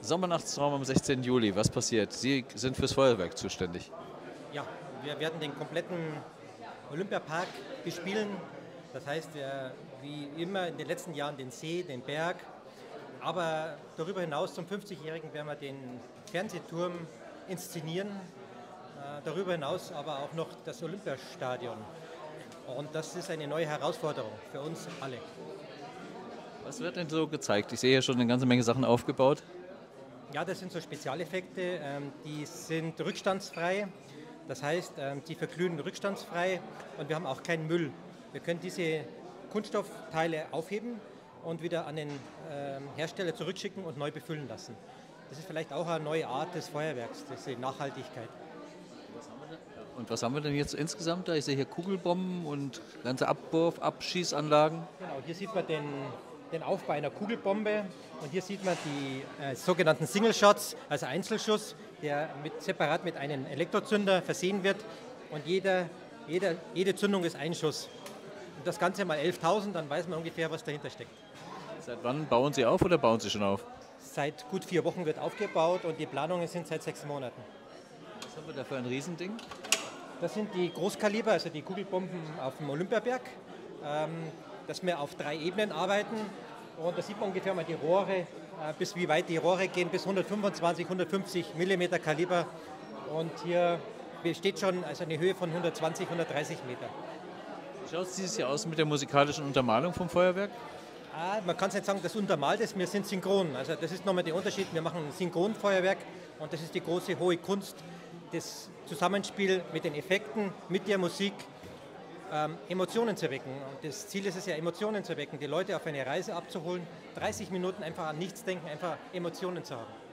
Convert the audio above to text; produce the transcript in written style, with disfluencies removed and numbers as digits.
Sommernachtstraum am 16. Juli, was passiert? Sie sind fürs Feuerwerk zuständig. Ja, wir werden den kompletten Olympiapark bespielen. Das heißt, wie immer in den letzten Jahren den See, den Berg. Aber darüber hinaus zum 50-Jährigen werden wir den Fernsehturm inszenieren. Darüber hinaus aber auch noch das Olympiastadion. Und das ist eine neue Herausforderung für uns alle. Was wird denn so gezeigt? Ich sehe hier schon eine ganze Menge Sachen aufgebaut. Ja, das sind so Spezialeffekte, die sind rückstandsfrei. Das heißt, die verglühen rückstandsfrei und wir haben auch keinen Müll. Wir können diese Kunststoffteile aufheben und wieder an den Hersteller zurückschicken und neu befüllen lassen. Das ist vielleicht auch eine neue Art des Feuerwerks, diese Nachhaltigkeit. Und was haben wir denn jetzt insgesamt da? Ich sehe hier Kugelbomben und ganze Abwurf-, Abschießanlagen. Genau, hier sieht man den Aufbau einer Kugelbombe und hier sieht man die sogenannten Single Shots, also Einzelschuss, der separat mit einem Elektrozünder versehen wird und jede Zündung ist ein Schuss. Und das Ganze mal 11.000, dann weiß man ungefähr, was dahinter steckt. Seit wann bauen Sie auf oder bauen Sie schon auf? Seit gut 4 Wochen wird aufgebaut und die Planungen sind seit 6 Monaten. Was haben wir da für ein Riesending? Das sind die Großkaliber, also die Kugelbomben auf dem Olympiaberg, dass wir auf 3 Ebenen arbeiten. Und da sieht man ungefähr mal die Rohre, bis wie weit die Rohre gehen, bis 125, 150 Millimeter Kaliber. Und hier besteht schon also eine Höhe von 120, 130 Meter. Wie schaut es dieses Jahr aus mit der musikalischen Untermalung vom Feuerwerk? Man kann es nicht sagen, das untermalt ist, wir sind synchron. Also das ist nochmal der Unterschied, wir machen ein Synchronfeuerwerk und das ist die große, hohe Kunst, das Zusammenspiel mit den Effekten, mit der Musik, Emotionen zu wecken. Und das Ziel ist es ja, Emotionen zu wecken, die Leute auf eine Reise abzuholen, 30 Minuten einfach an nichts denken, einfach Emotionen zu haben.